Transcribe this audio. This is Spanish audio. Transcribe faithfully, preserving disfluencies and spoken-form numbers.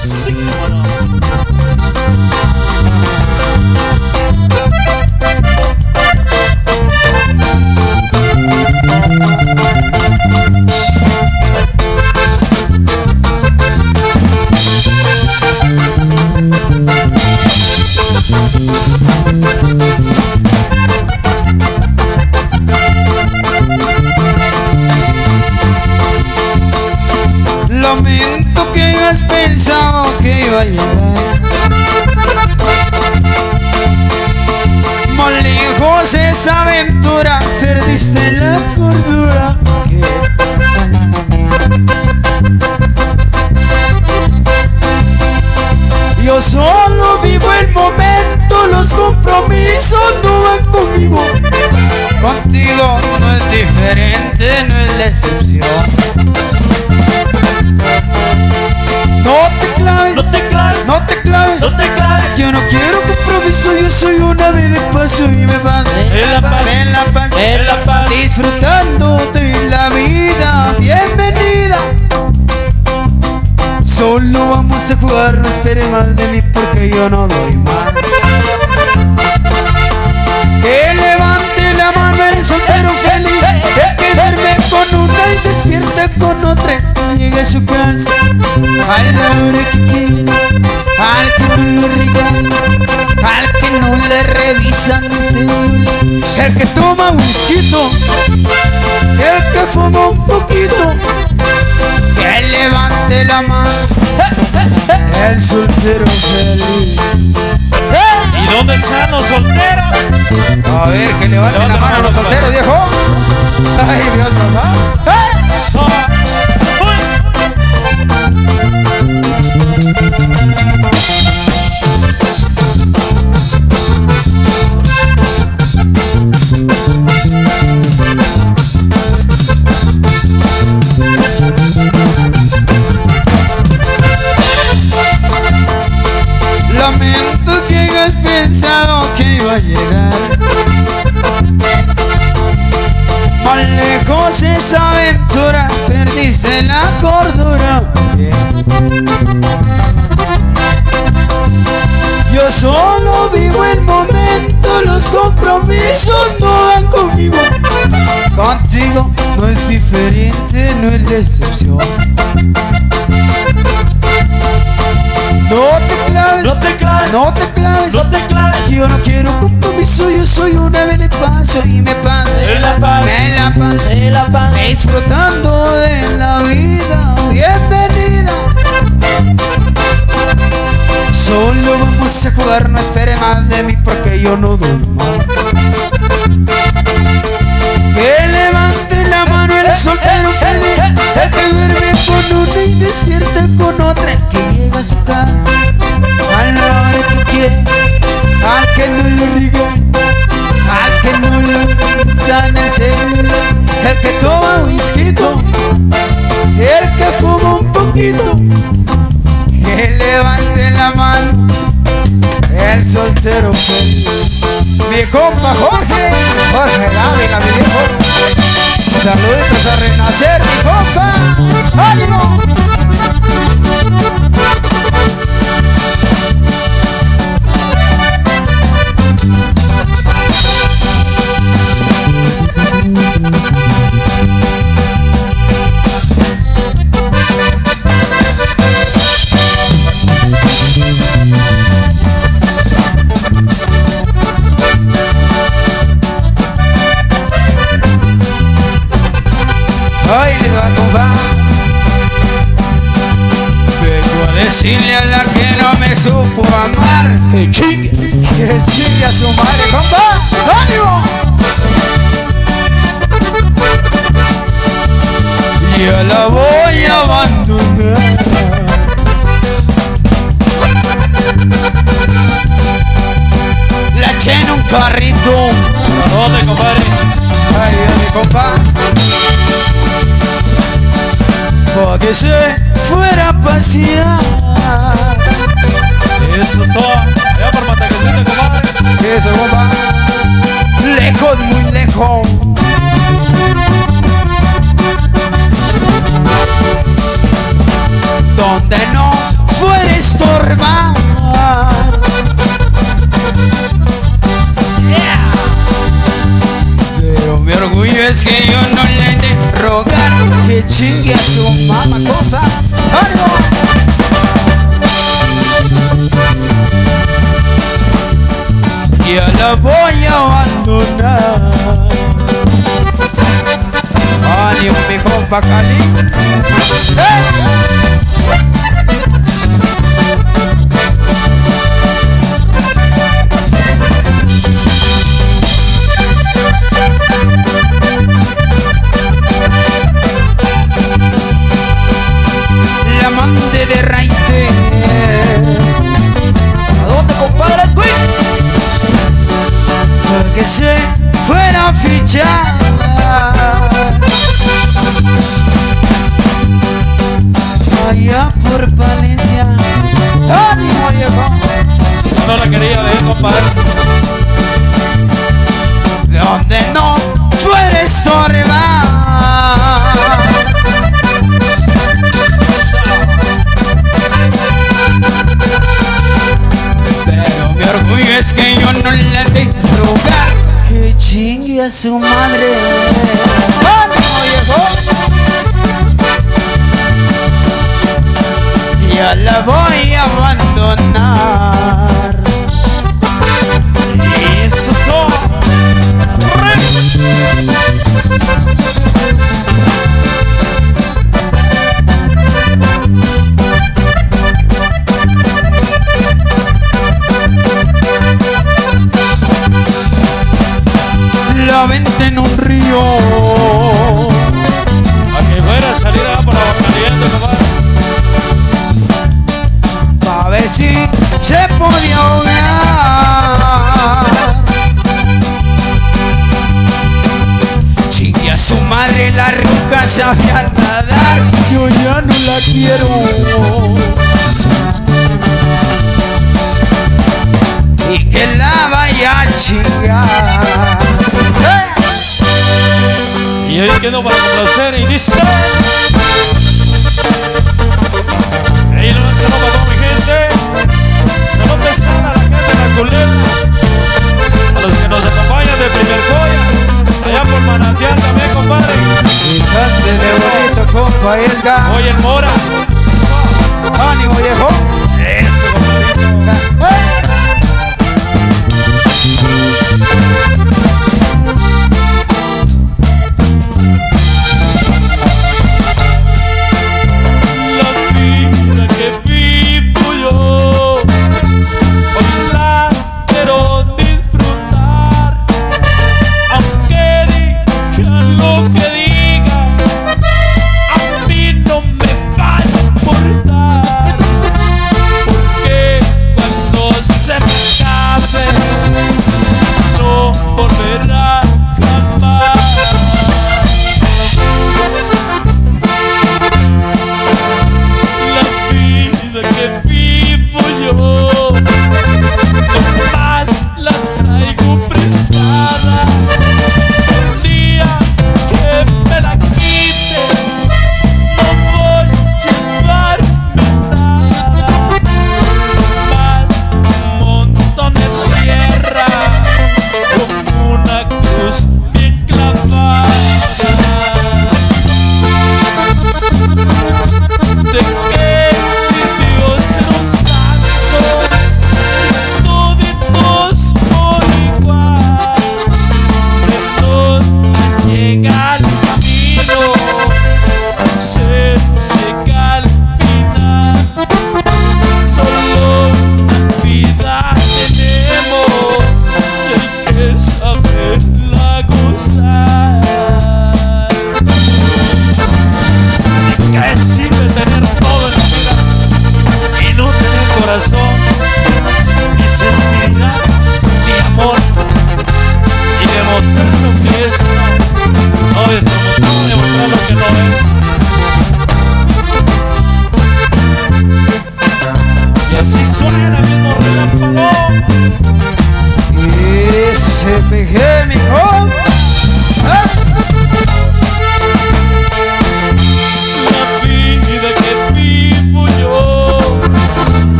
Sí, bueno. Lamento que hayas pensado que iba a llegar más lejos esa aventura, perdiste la cordura. Yo solo vivo el momento, los compromisos no van conmigo. Contigo no es diferente, no es la excepción. No te claves, No te claves, no te claves, no te claves. Yo no quiero compromiso, yo soy una vez de paso y me vas En la paz, en la paz, en la paz. disfrutando de la vida. Bienvenida. Solo vamos a jugar, no espere más de mí porque yo no doy más. Que levante la mano el soltero feliz, el que duerme con una y despierta con otra. Llega a su casa a la hora que quiere, al que no lo regala, al que no le revisan el celular, el que toma whisky, el que fuma un poquito. Que levante la mano el soltero feliz. ¿Y dónde están los solteros? A ver, que levanten la mano a los solteros, viejo. Ay, Dios, mamá. So, uy. Lamento que hayas pensado que iba a llegar más lejos esa aventura, perdiste la cordura. Yo solo vivo el momento, los compromisos no van conmigo. Contigo no es diferente, no es la excepción. No te claves, No te claves, no te claves, no te claves. yo no quiero compromiso, yo soy una vez de paso y me paso En la paz, en la paz, en la paz. disfrutando de la vida. Bienvenida. Solo vamos a jugar, no espere más de mí porque yo no doy más. Que levante la mano el soltero feliz, el que duerme con una y despierta con otra. Que llega a su casa a la hora que quiere, al que no lo regaña, al que no lo sana el celular, el que toma whisky, el que fuma un poquito. Que levante la mano el soltero feliz. Mi compa Jorge, Jorge Dávila, mi viejo. Saluditos a Renacer, mi compa. ¡Ánimo! Hoy les va a compa. Vengo a decirle a la que no me supo amar que chingue, que chingue a su madre, compa. ¡Ánimo! Yo la voy a abandonar. La eché en un carrito. ¿A dónde, compadre? Ay, mi compa. Pa' que se fuera a pasear. Eso son. Allá por Mataquecita, compadre. Eso, compa. Lejos, muy lejos. Donde no fuere pa' Cali. ¡Eh! La amante de Raite. ¿A dónde, compadres, güey? Porque se fuera a fichar allá por Palencia. ¡Ánimo, viejo! No la quería leer, compadre. Donde no fuera a estorbar. Pero mi orgullo es que yo no le dejo rogar que chingue a su madre. ¡Ánimo, viejo! Ya la voy a abandonar. Y eso son. La venta en un río. A que fuera a salir allá por la Aguascalientes, compadre. Pa' ver si se podía ahogar. Chingue a su madre, la ruca sabía nadar. Yo ya no la quiero. Y que la vaya a chingar. Y hoy quedó para complacer y dice.